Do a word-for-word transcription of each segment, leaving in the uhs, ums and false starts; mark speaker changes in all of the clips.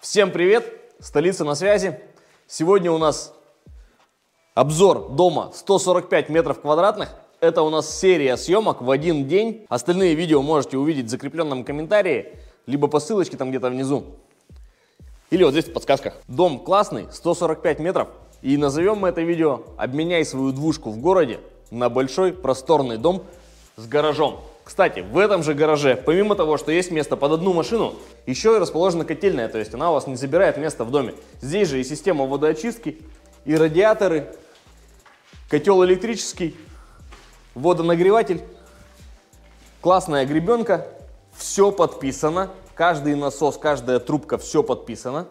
Speaker 1: Всем привет! Столица на связи. Сегодня у нас обзор дома сто сорок пять метров квадратных. Это у нас серия съемок в один день. Остальные видео можете увидеть в закрепленном комментарии, либо по ссылочке там где-то внизу. Или вот здесь в подсказках. Дом классный, сто сорок пять метров. И назовем мы это видео «Обменяй свою двушку в городе на большой просторный дом с гаражом». Кстати, в этом же гараже, помимо того, что есть место под одну машину, еще и расположена котельная, то есть она у вас не забирает место в доме. Здесь же и система водоочистки, и радиаторы, котел электрический, водонагреватель, классная гребенка, все подписано, каждый насос, каждая трубка, все подписано.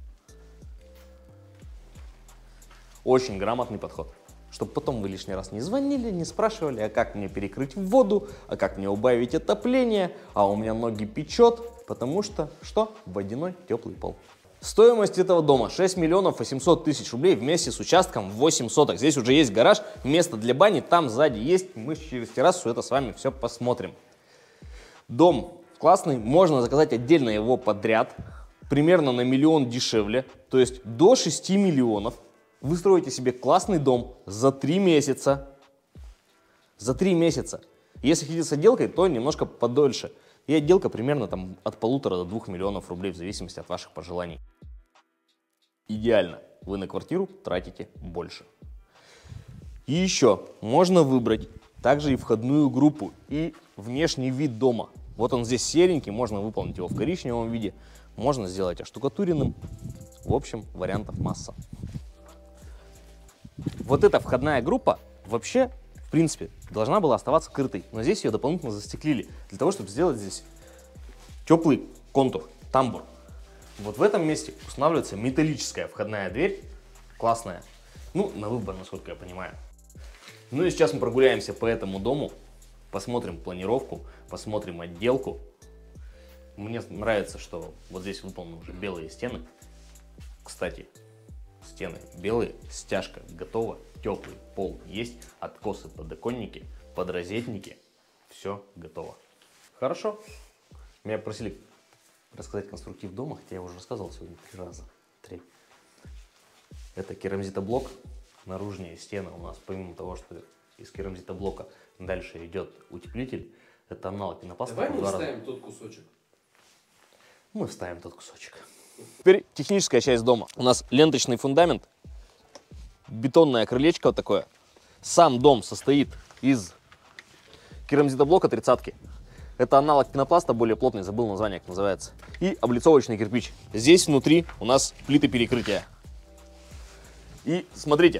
Speaker 1: Очень грамотный подход. Чтобы потом вы лишний раз не звонили, не спрашивали, а как мне перекрыть воду, а как мне убавить отопление, а у меня ноги печет, потому что, что? Водяной теплый пол. Стоимость этого дома шесть миллионов восемьсот тысяч рублей вместе с участком восемь соток. Здесь уже есть гараж, место для бани, там сзади есть, мы через террасу это с вами все посмотрим. Дом классный, можно заказать отдельно его подряд, примерно на миллион дешевле, то есть до шести миллионов. Вы строите себе классный дом за три месяца. За три месяца. Если хотите с отделкой, то немножко подольше. И отделка примерно там от полутора до двух миллионов рублей, в зависимости от ваших пожеланий. Идеально. Вы на квартиру тратите больше. И еще можно выбрать также и входную группу, и внешний вид дома. Вот он здесь серенький, можно выполнить его в коричневом виде. Можно сделать оштукатуренным. В общем, вариантов масса. Вот эта входная группа вообще, в принципе, должна была оставаться скрытой, но здесь ее дополнительно застеклили, для того, чтобы сделать здесь теплый контур, тамбур. Вот в этом месте устанавливается металлическая входная дверь, классная, ну, на выбор, насколько я понимаю. Ну и сейчас мы прогуляемся по этому дому, посмотрим планировку, посмотрим отделку. Мне нравится, что вот здесь выполнены уже белые стены, кстати. Стены белые, стяжка готова, теплый пол есть, откосы, подоконники, подрозетники, все готово. Хорошо. Меня просили рассказать конструктив дома, хотя я уже рассказывал сегодня три раза. Три. Это керамзитоблок. Наружные стены у нас, помимо того, что из керамзитоблока дальше идет утеплитель, это аналог пенопласта.
Speaker 2: Давай мы вставим тот кусочек.
Speaker 1: Мы вставим тот кусочек. Теперь техническая часть дома. У нас ленточный фундамент, бетонное крылечко вот такое. Сам дом состоит из керамзитоблока тридцатки. Это аналог пенопласта, более плотный, забыл название, как называется. И облицовочный кирпич. Здесь внутри у нас плиты перекрытия. И смотрите.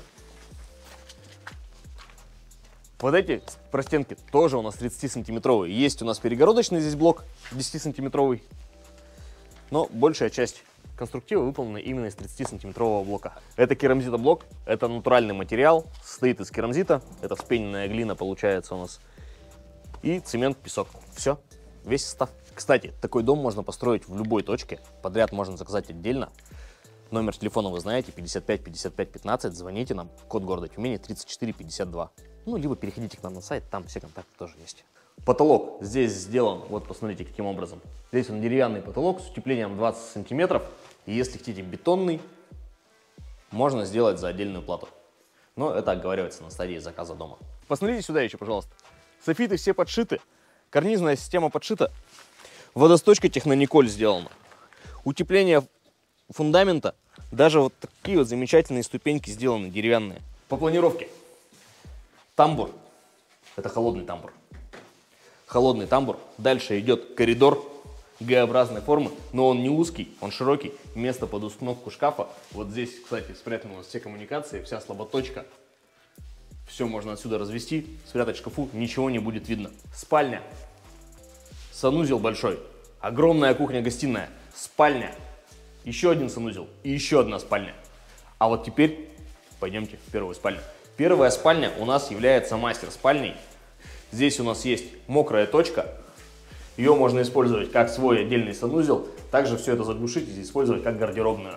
Speaker 1: Вот эти простенки тоже у нас тридцатисантиметровые. Есть у нас перегородочный здесь блок десятисантиметровый. Но большая часть конструктива выполнена именно из тридцатисантиметрового блока. Это керамзитоблок, это натуральный материал, состоит из керамзита, это вспененная глина получается у нас, и цемент, песок. Все, весь состав. Кстати, такой дом можно построить в любой точке, подряд можно заказать отдельно. Номер телефона вы знаете, пятьдесят пять пятьдесят пять пятнадцать, звоните нам, код города Тюмени тридцать четыре пятьдесят два. Ну, либо переходите к нам на сайт, там все контакты тоже есть. Потолок здесь сделан, вот посмотрите, каким образом. Здесь он деревянный потолок с утеплением двадцать сантиметров. И если хотите бетонный, можно сделать за отдельную плату. Но это оговаривается на стадии заказа дома. Посмотрите сюда еще, пожалуйста. Софиты все подшиты, карнизная система подшита, водосточка Технониколь сделана. Утепление фундамента, даже вот такие вот замечательные ступеньки сделаны, деревянные. По планировке. Тамбур. Это холодный тамбур. Холодный тамбур. Дальше идет коридор Г-образной формы, но он не узкий, он широкий. Место под установку шкафа. Вот здесь, кстати, спрятаны у нас все коммуникации, вся слаботочка. Все можно отсюда развести, спрятать в шкафу, ничего не будет видно. Спальня. Санузел большой. Огромная кухня-гостиная. Спальня. Еще один санузел и еще одна спальня. А вот теперь пойдемте в первую спальню. Первая спальня у нас является мастер-спальней. Здесь у нас есть мокрая точка. Ее можно использовать как свой отдельный санузел. Также все это заглушить и использовать как гардеробную.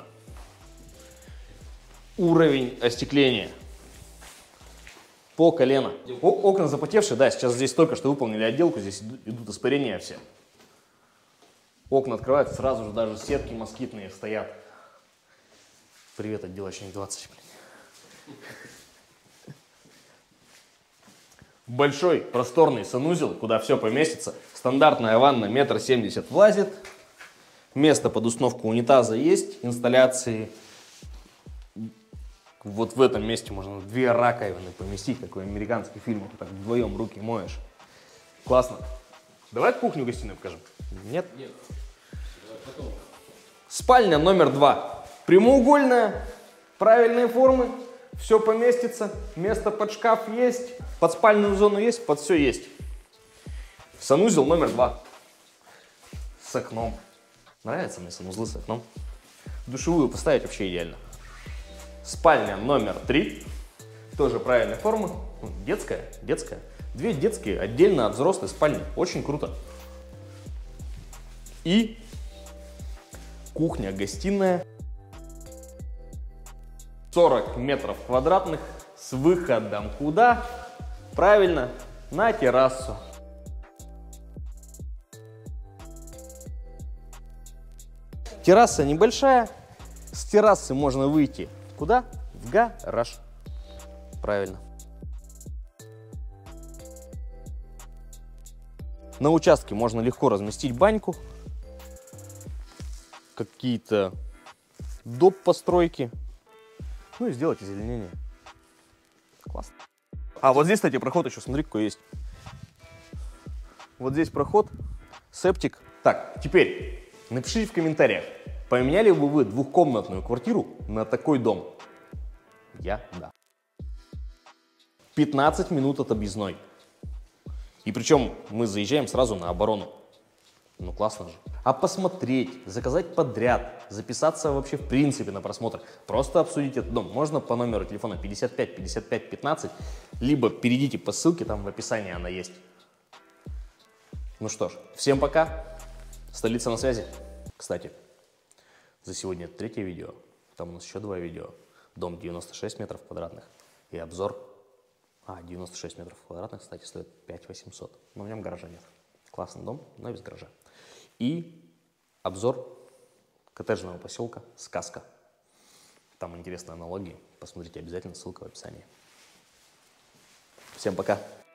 Speaker 1: Уровень остекления. По колено. О, окна запотевшие, да, сейчас здесь только что выполнили отделку. Здесь идут испарения все. Окна открываются, сразу же даже сетки москитные стоят. Привет, отделочник двадцать. Большой просторный санузел, куда все поместится. Стандартная ванна метр семьдесят влазит. Место под установку унитаза есть. Инсталляции. Вот в этом месте можно две раковины поместить, как в американских фильмах. Так вдвоем руки моешь. Классно. Давай кухню-гостиную покажем. Нет?
Speaker 2: Нет. Давай потом.
Speaker 1: Спальня номер два. Прямоугольная, правильные формы. Все поместится. Место под шкаф есть. Под спальную зону есть. Под все есть. Санузел номер два. С окном. Нравятся мне санузлы с окном. Душевую поставить вообще идеально. Спальня номер три. Тоже правильной формы. Детская. Детская. Две детские отдельно от взрослой спальни. Очень круто. И кухня-гостиная. сорок метров квадратных с выходом куда? Правильно, на террасу. Терраса небольшая. С террасы можно выйти куда? В гараж. Правильно. На участке можно легко разместить баньку. Какие-то доп. Постройки. Ну и сделать озеленение. Классно. А вот здесь, кстати, проход еще, смотри, какой есть. Вот здесь проход, септик. Так, теперь напишите в комментариях, поменяли бы вы двухкомнатную квартиру на такой дом? Я – да. пятнадцать минут от объездной. И причем мы заезжаем сразу на оборону. Ну классно же. А посмотреть, заказать подряд, записаться вообще в принципе на просмотр, просто обсудить этот дом можно по номеру телефона пятьдесят пять пятьдесят пять пятнадцать, либо перейдите по ссылке, там в описании она есть. Ну что ж, всем пока. Столица на связи. Кстати, за сегодня это третье видео. Там у нас еще два видео. Дом девяносто шесть метров квадратных и обзор. А, девяносто шесть метров квадратных, кстати, стоит пять восемьсот. Но в нем гаража нет. Классный дом, но без гаража. И обзор коттеджного поселка «Сказка». Там интересные аналогии. Посмотрите обязательно, ссылка в описании. Всем пока!